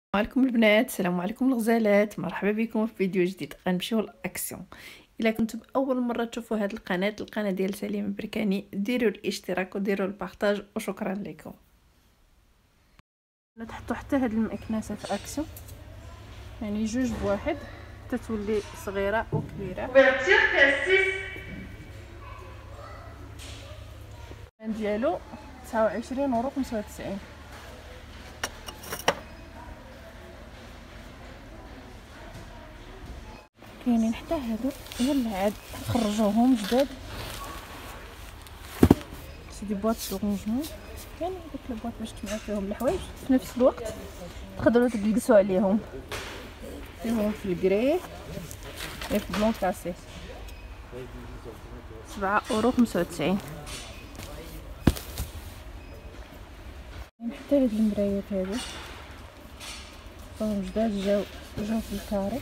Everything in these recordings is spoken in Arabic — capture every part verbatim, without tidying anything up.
عليكم البنات، السلام عليكم الغزالات، مرحبا بكم في فيديو جديد. غنمشيو للاكسيون. الا كنتم اول مره تشوفوا هذه القناه القناه ديال سليمه بركاني، ديروا الاشتراك وديروا البارطاج وشكرا لكم. تحطوا حتى هاد المكنسه في اكسيون، يعني جوج بواحد حتى تولي صغيره وكبيره. Ouverture cassis. ديالو تسعة وعشرين اورو خمسة وتسعين. كاينين حتى هادو يلا عاد خرجوهم جداد، سي دي بواط دورونجمون. يعني هذوك البواط باش تجمعوا فيهم الحوايج في نفس الوقت تقدروا تجلسوا عليهم. فيهم في الكري في بلون كاسي سبعة اورو خمسة وتسعين. حتى هاد المرايات هادو فهم جداد، جاو جاو في الكاري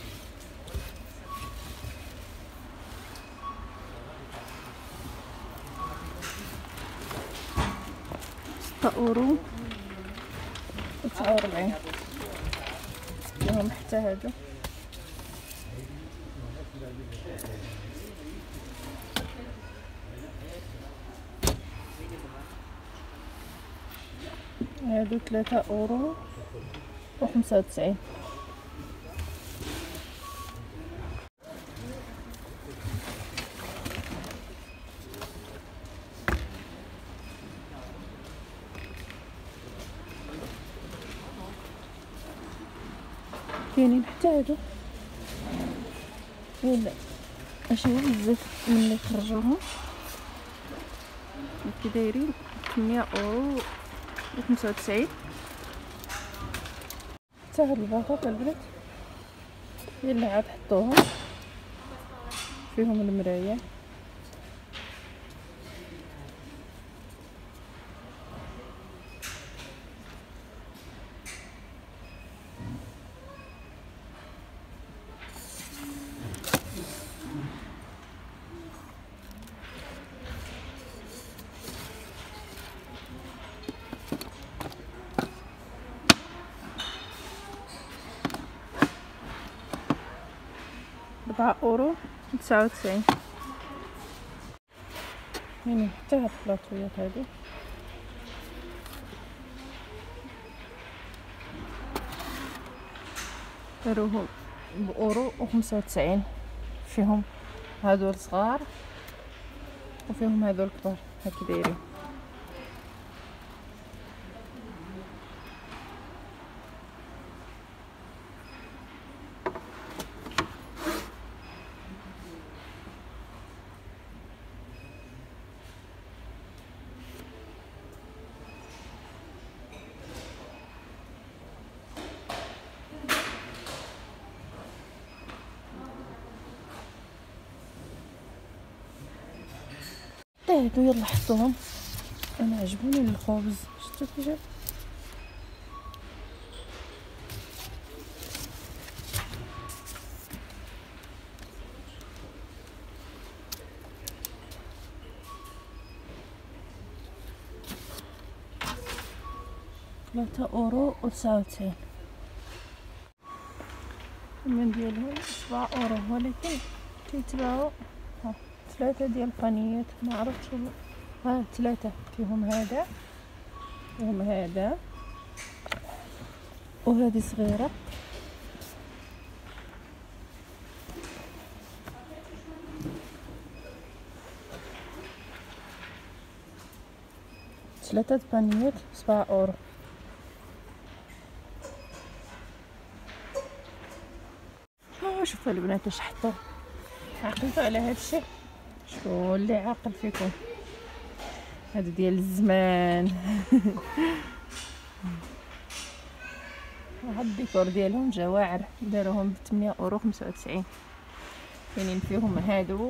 ستة اورو وتسعة وربعين. فيهم حتى هادو هادو ثلاثة اورو وخمسة وتسعين. كاينين حتى هادو ولا ماشي بزاف ملي خرجوهم كي دايرين ثمانية اورو وخمسة وتسعين. حتى هاد الباطاط البنات يلا عاد حطوهم فيهم المرايه. أربعة اورو تسعة وتسعين. يعني حتى هاد البلاطويات هادو داروهم بأورو وخمسة وتسعين. فيهم هادو الصغار وفيهم هادو الكبار هاكي دايرين. هادو يلا حطوهم. انا عجبوني الخبز، شفتو كي جاب ثلاثة اورو وتسعة وتسعين. الثمن ديالهم سبعة اورو، ولكن كيتباعو ها ثلاثة ديال البانيات. ما عرفتش ها ثلاثة فيهم هذا فيهم هذا وهذه صغيرة. ثلاثة بانيات سبعة اورو. ها شوفوا البنات واش حطوا. عقلتوا على هذا الشيء؟ شكون اللي عاقل فيكم؟ هذا ديال الزمان. هاد الديكور ديالهم جا واعر، داروهم ب ثمانية اورو خمسة وتسعين. كاينين فيهم هادو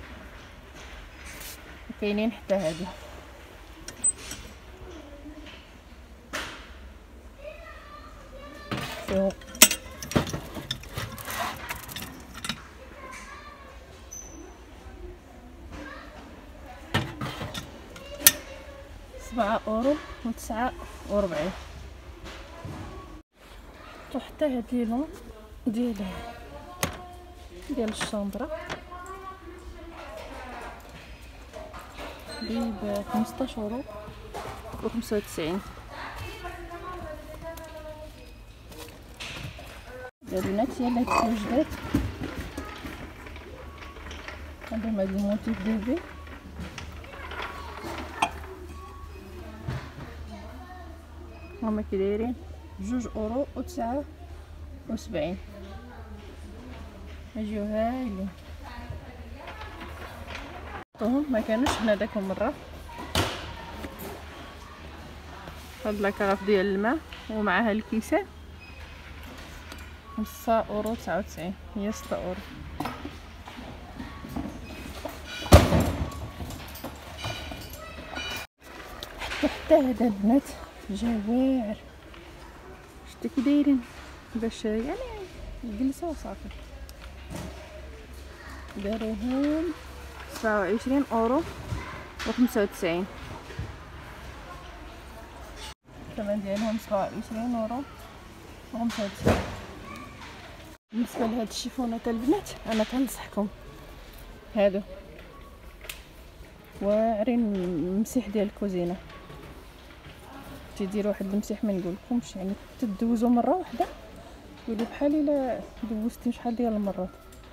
وكاينين حتى هادو. فيهم سبعة اورو وتسعة وربعين. نحطو حتى هاد لي لون ديال ديال الشامبرا ب خمسطاش اورو و خمسة وتسعين. البنات يلا هاد الوجدات عندهم هاد الموتيف بيبي هما كي دايرين جوج اورو و تسعة وسبعين. اجيو هايلين طهم ما كانوش هنا داك المره. هاد لاكراف ديال الماء ومعها الكيسان خمسة اورو تسعة وتسعين، هي ستة اورو. حتى حتى هذا البنات جا واعر، شتي كي دايرين باش يعني يجلسوا وصافي. داروهم سبعة وعشرين اورو و خمسة وتسعين. الثمن ديالهم سبعة وعشرين اورو و خمسة وتسعين. بالنسبه لهاد الشيفونات البنات انا تنصحكم هادو واعرين المسيح ديال الكوزينه، تيديروا واحد المسيح ما نقولكمش، يعني تدوزوا مره واحده يولي بحال الا دوزتي شحال ديال المرات.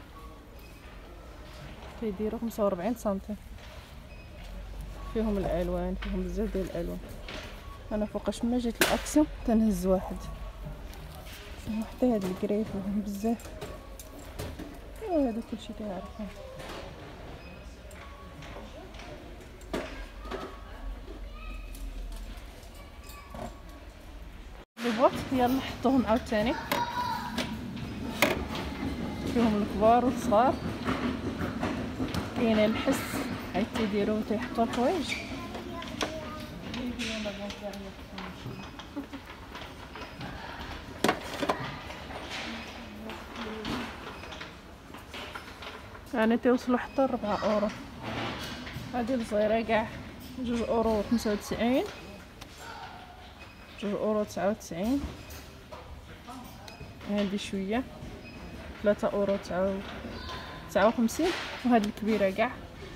تيديروا خمسة وربعين سنتيم، فيهم الالوان، فيهم بزاف ديال الالوان. انا فوقاش ما جيت الاكسيون تنهز واحد، حتى هاد الكري فيهم بزاف. ايوا هذا كلشي كيعرفوه. لي بواط يلا نحطوهم عاوتاني، فيهم الكبار والصغار. كاين الحس حيت تيديروا تيحطوا الحوايج. يعني توصلوا حتى ربعة اورو. هادي الصغيره كاع جوج اورو خمسة وتسعين، جوج اورو تسعة وتسعين. هادي شويه ثلاثة اورو تسعة وخمسين. وهاد الكبيره كاع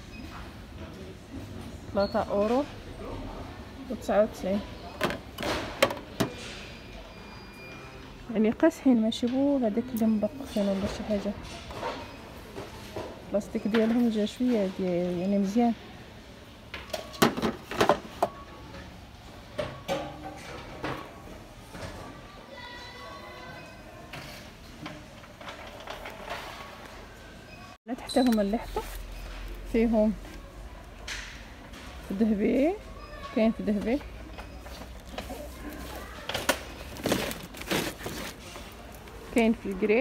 ثلاثة اورو وتسعة وتسعين. يعني قاصحين ماشي بو هذاك اللي مبقخين ولا شي حاجه. البلاستيك ديالهم جا شويه ديال يعني مزيان. حتى هما اللي حطوا فيهم ذهبي، كاين في ذهبي، كاين في الكري،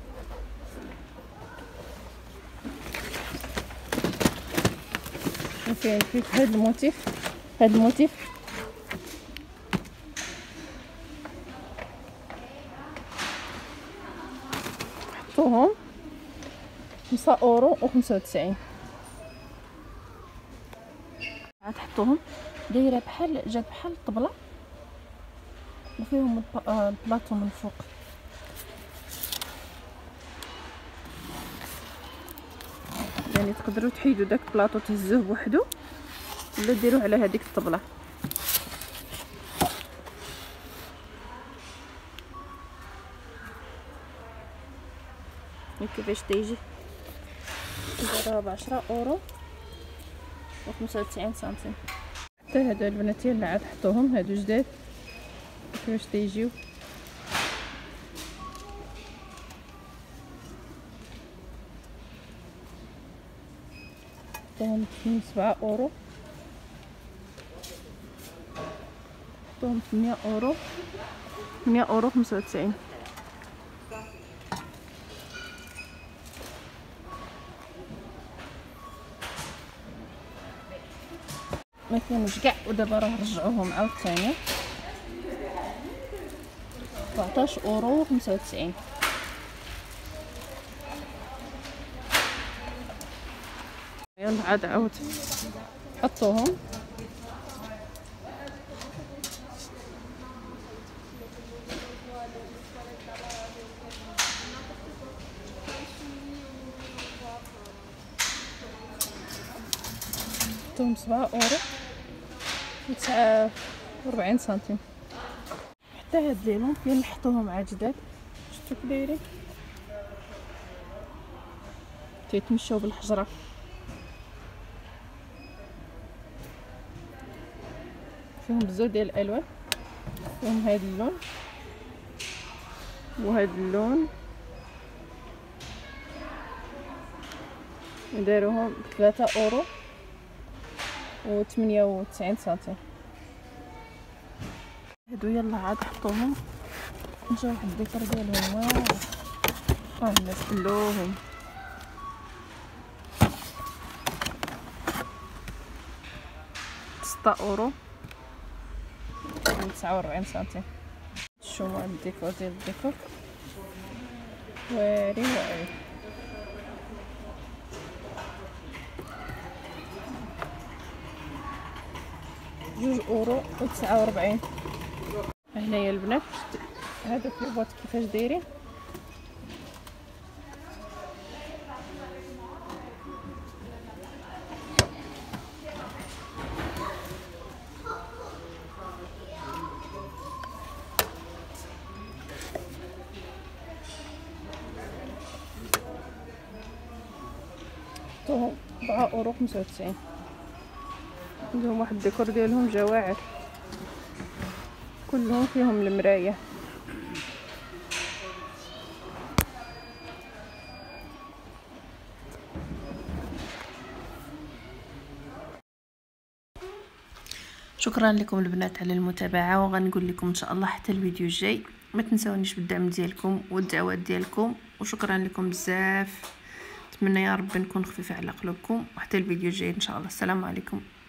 وكاين في هاد الموتيف. هاد الموتيف حطوهم خمسة اورو و خمسة وتسعين. عاد حطوهم دايره بحال جات بحال الطبله وفيهم البلاطو من الفوق. يعني تقدروا تحيدوا داك البلاطو تهزوه بوحدو ولا ديروه على هذيك الطبله. كيفاش تيجي دايره بعشرة اورو و خمسة وتسعين سنتيم. حتى هادو البنات اللي عاد حطوهم هادو جداد كيفاش تيجيو. حطوهم سبعة اورو، حطوهم ثمانية اورو، ثمانية اورو خمسة وتسعين. ما كانوش كاع ودابا راه رجعوهم عاوتاني سبعطاش اورو خمسة وتسعين. يلا عاد عاود حطوهم. حطوهم سبعة اورو وتسعة وربعين سنتيم. حتى هاد لي لون فين نحطوهم عا جداد، شفتو كي دايرين تيتمشاو بالحجره. فيهم بزاف ديال الالوان، فيهم هاد اللون وهاد اللون، نديروهم بثلاثة اورو وثمانية وتسعين سنتيم. هادو يلا عاد حطوهم، نشوف واحد الديكور ديالهم. واو اه الناس كلهم ستة اورو وتسعة وربعين سنتيم. شوفوا هاد الديكور ديال الديكور واعرين واعرين. جوج اورو وتسعة وربعين. هنايا البنات هادوك البوط كيفاش دايرين، حطوهم أربعة اورو خمسة وتسعين. عندهم واحد الديكور ديالهم جواعر كلهم فيهم المرايه. شكرا لكم البنات على المتابعه، وغنقول لكم ان شاء الله حتى الفيديو الجاي. ما تنسونيش بالدعم ديالكم والدعوات ديالكم، وشكرا لكم بزاف. نتمنى يا رب نكون خفيفه على قلوبكم، وحتى الفيديو الجاي ان شاء الله. السلام عليكم.